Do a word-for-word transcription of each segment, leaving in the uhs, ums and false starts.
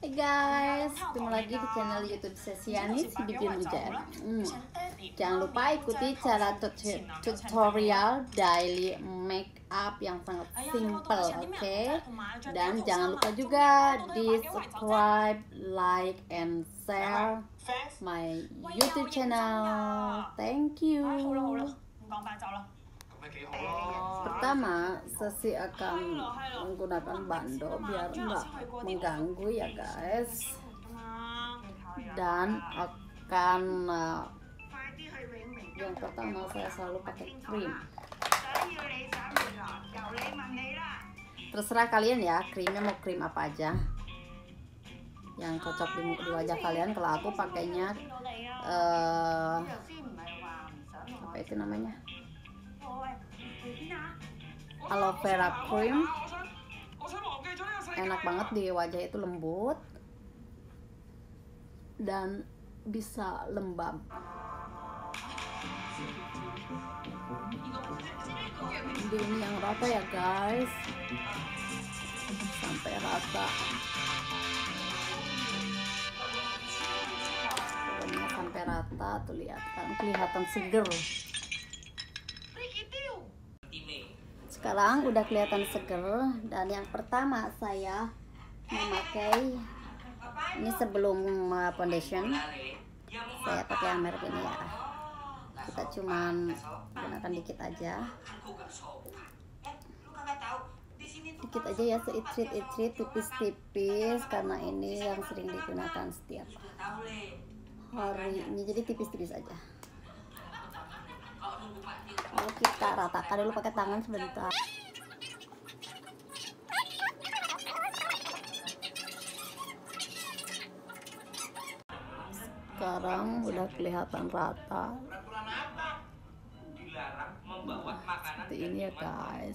Hai guys, ketemu lagi di channel YouTube Sesianis Hidup di Hujan. Hmm. Jangan lupa ikuti cara tut- tutorial daily makeup yang sangat simple, oke? Okay? Dan jangan lupa juga di subscribe, like, and share my YouTube channel. Thank you. Pertama, Sesi akan menggunakan bando biar enggak mengganggu ya guys, dan akan uh, yang pertama saya selalu pakai krim. Terserah kalian ya, krimnya mau krim apa aja yang cocok di, di wajah kalian. Kalau aku pakainya uh, apa itu namanya, aloe vera cream. Enak banget di wajah, itu lembut dan bisa lembab. Jadi ini yang rata ya guys, sampai rata, pokoknya sampai rata tuh, lihat kan, kelihatan seger. Sekarang udah kelihatan seger, dan yang pertama saya memakai ini sebelum foundation, saya pakai yang merek ini ya. Kita cuman gunakan dikit aja, dikit aja ya, seitrit-itrit, tipis-tipis, karena ini yang sering digunakan setiap hari ini, jadi tipis-tipis aja. Lalu kita ratakan dulu pakai tangan sebentar. Sekarang udah kelihatan rata. Seperti ini ya guys.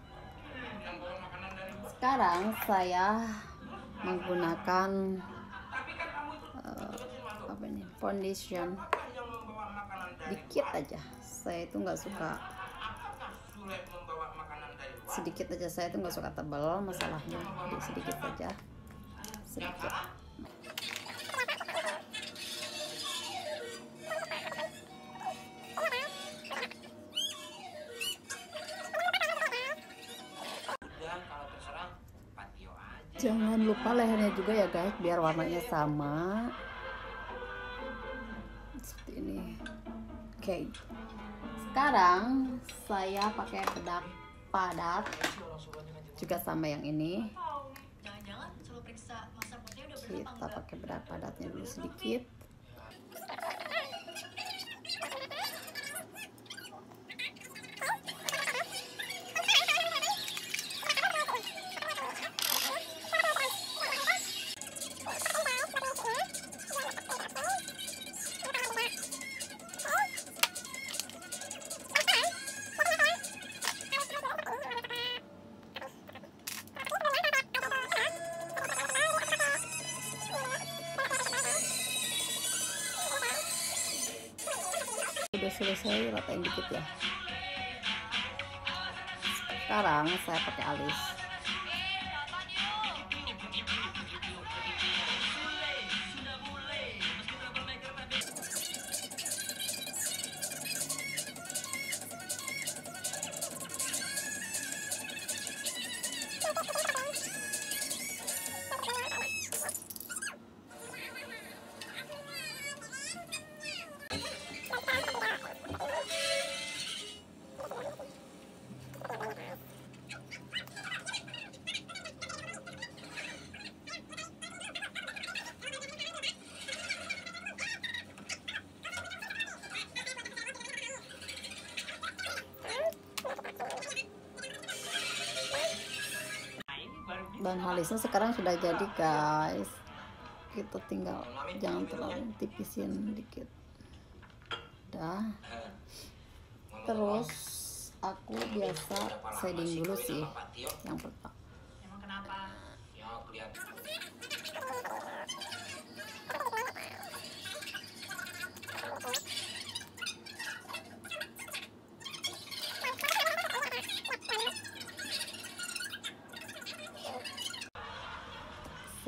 Sekarang saya menggunakan uh, apa ini, foundation dikit aja. Saya itu nggak suka sedikit aja, saya itu nggak suka tebal, masalahnya jadi sedikit saja, sedikit. Jangan lupa lehernya juga ya guys, biar warnanya sama seperti ini. Oke, okay. Sekarang saya pakai bedak padat juga sama yang ini. Kita pakai bedak padatnya dulu sedikit. Udah selesai, ratain dikit ya. Sekarang saya pakai alis. Bahan alisnya sekarang sudah jadi guys, kita tinggal jangan terlalu tipisin dikit. Udah, terus aku biasa shading dulu sih yang pertama.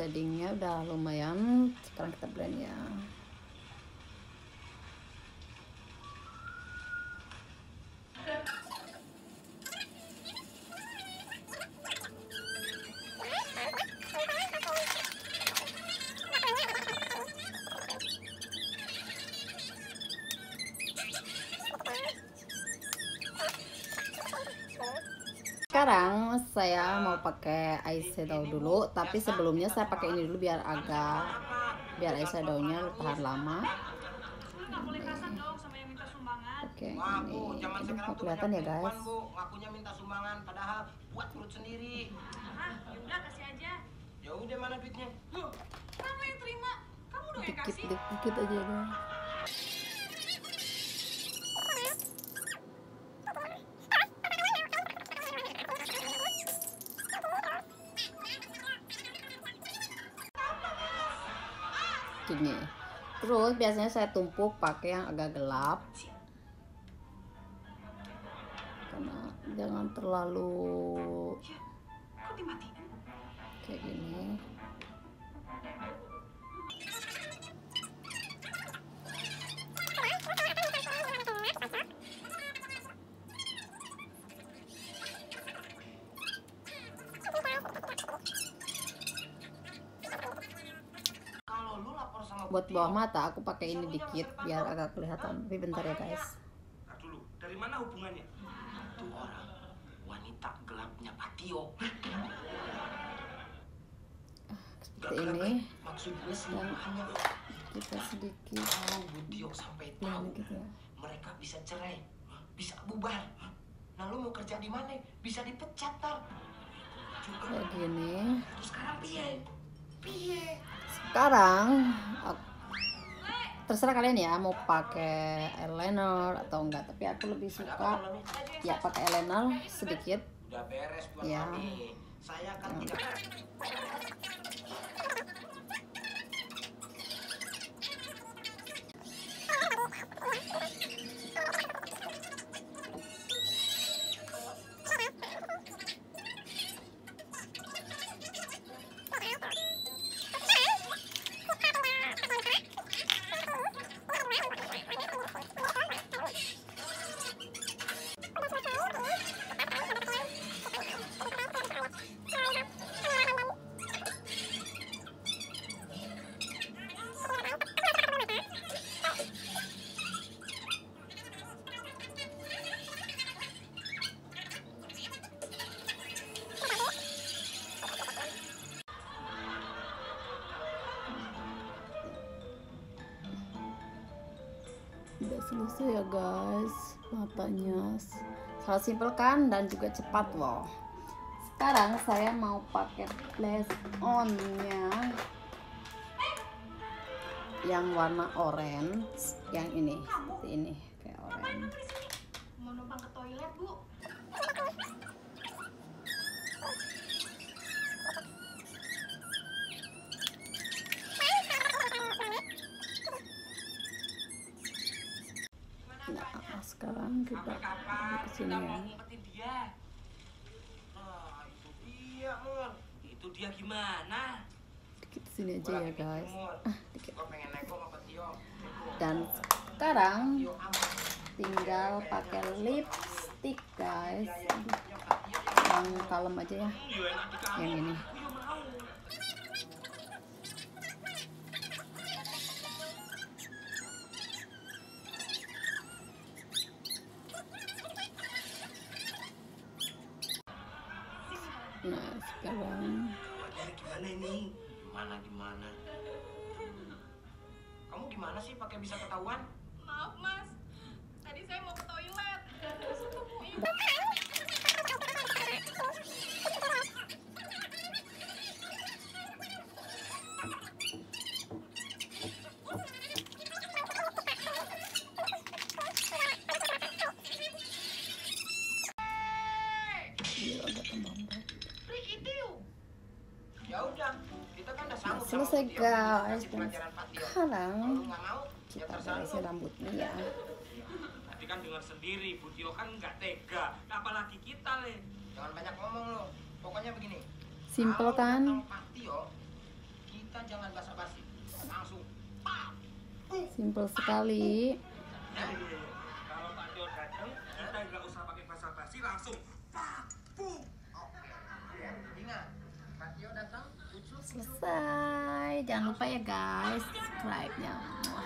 shadingnya udah lumayan. Sekarang kita blend ya. Sekarang saya mau pakai eyeshadow dulu, tapi sebelumnya saya pakai ini dulu biar agak biar eyeshadownya tahan lama. Oke, ini ini mau kelihatan ya guys. Ngakunya minta sumbangan padahal buat perut sendiri. Ah, yaudah kasih aja. Ya udah, mana duitnya? Loh, kamu yang terima, kamu dong yang Dikit, kasih. dikit, dikit aja guys. Gini. Terus biasanya saya tumpuk pakai yang agak gelap. Karena jangan terlalu Kok dimatiin? kayak gini. Buat bawah mata aku pakai ini dikit biar agak kelihatan. Tapi bentar ya guys. Ntar dulu, dari mana hubungannya? Itu orang wanita gelapnya Patio. Seperti ini. Maksudnya Dan selingkuhannya. kita sedikit Kalau Butio sampai tahu blend gitu ya. mereka bisa cerai, bisa bubar. Nah lu mau kerja di mana? Bisa dipecat tar. Juga. Kayak gini. Terus sekarang piye? Piye? Sekarang aku- terserah kalian ya mau pakai eyeliner atau enggak, tapi aku lebih suka ya pakai eyeliner sedikit. Udah beres buat Ya. kami. Saya kan tidak. Udah selesai ya guys matanya. Sangat simpel kan dan juga cepat loh. Sekarang saya mau pakai blush on-nya yang warna orange, yang ini seperti ini kayak orange. Mau numpang ke toilet, Bu. Nah, sekarang kita ke sini ya. ngumpetin dia. Nah, itu dia, Mun. Itu dia gimana? Dikit sini aja ya guys. Ah, dikit. Gua pengen nego sama Tio. Dan sekarang tinggal pakai lipstick guys. Yang kalem aja ya. Yang ini. Nah sekarang Dari gimana ini? Gimana gimana? Kamu gimana sih pakai bisa ketahuan? Maaf, Mas. Tadi saya mau ke toilet. Terus ketemu ibu. biar agak tambah. Ya udah, kita kan udah sanggup. sama Selesai Tio. guys. Kasih Dan pelajaran Pak Tio. sekarang Kalau lu nggak mau, ya kita terserah beresin lu. rambutnya ya. Tadi kan dengar sendiri, Bu Tio kan nggak tega. Apalagi kita, Le. Jangan banyak ngomong lo. Pokoknya begini. Simple Kalau kan? datang Pak Tio, kita jangan basa-basi. Langsung. Simple sekali. Kalau Pak Tio datang, kita nggak usah pakai basa-basi, langsung pak puk. Ingat, Pak Tio datang, ucuk. Selesai. Jangan lupa ya guys, subscribe-nya.